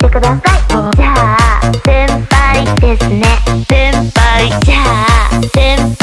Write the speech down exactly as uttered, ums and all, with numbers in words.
てください。じゃあ先輩ですね。先輩。じゃあ先輩